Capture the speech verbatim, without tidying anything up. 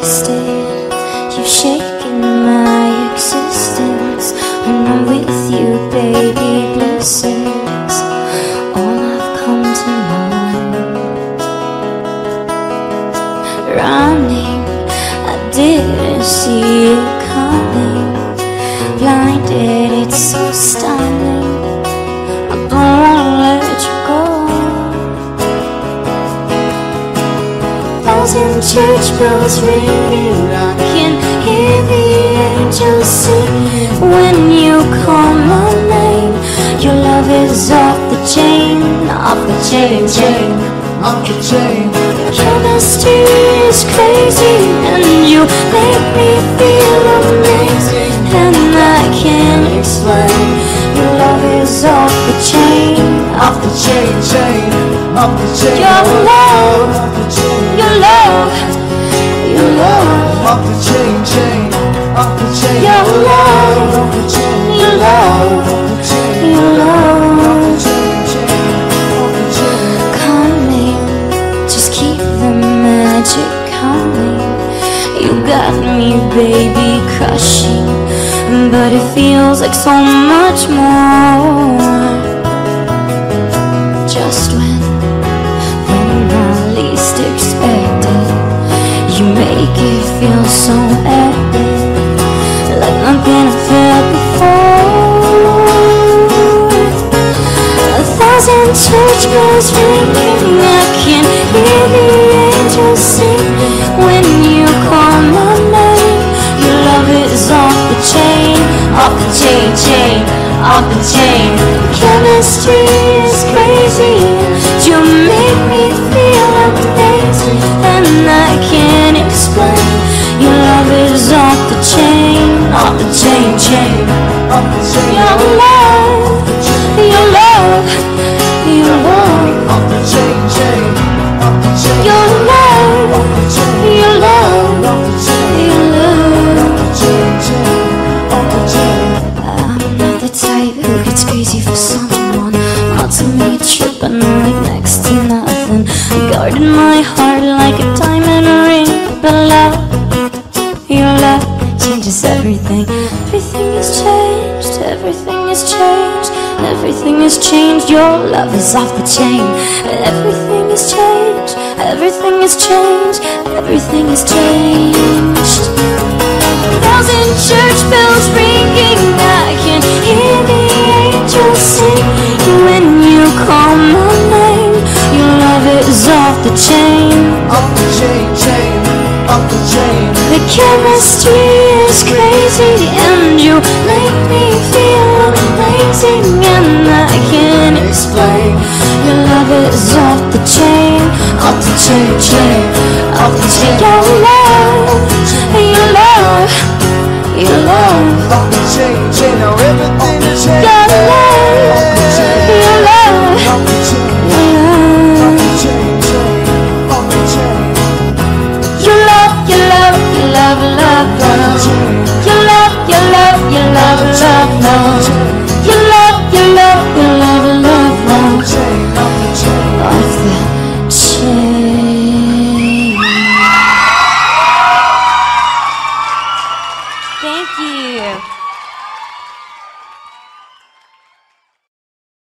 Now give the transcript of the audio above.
twisted. You've shaken my existence. When I'm with you, baby, bliss is all I've come to know. Running, I didn't see it coming. Blinded, it's so stunning. I don't wanna let you go. Thousand church bells ringing, I can hear the angels sing. When you call my name, your love is off the chain, off the chain, chain, off the chain. Chemistry is crazy, and you make me feel amazing, and I can't explain. Your love is off the chain, Off the chain, chain, off the chain. Your love, off the chain. your love, your love, Off the chain, chain, off the chain. your love, Off the chain, your love, off the chain. your love. Off the chain, chain, off the chain. Coming, just keep the magic coming. You got me, baby, crushing, but it feels like so much more. Just when, when I least expect it, you make it feel so epic, like nothing I felt before. A thousand church bells ringing, I can hear the angels sing. When you call my name, your love is off the chain, off the chain, chain, off the chain. Chemistry is crazy, you make me feel amazing, and I can't explain. Your love is off the chain, off the chain, chain, Off the chain. your love, your love, your love, Off the chain, chain, off the chain. your love, Off the chain, your love, off the chain. your love. Off the chain, chain, off the chain. I'm not the type who gets crazy for someone. Not to me tripping like next to nothing. Guarding my heart like a diamond ring, but love, your love changes everything. Everything has changed, everything has changed, everything has changed. Your love is off the chain. Everything has changed, everything has changed, everything has changed. Thousand church bells ringing, I can hear the angels sing. When you call my name, your love is off the chain. Off the chain, chain, off the chain. The chemistry is crazy, and you make me feel amazing, and I can't explain. Your love is off the chain, off the chain, chain, off the chain. Your love, your love, your love, Off the chain, chain. Now everything is changed. your love, Off the chain, your love, off the chain. your Off love. the chain, chain, off the chain. Your love, your love, your love, love, love. Your love, your love, your love, love, love. Your love, your love, your love, love, love. Chain, off the chain. Off the chain. Thank you.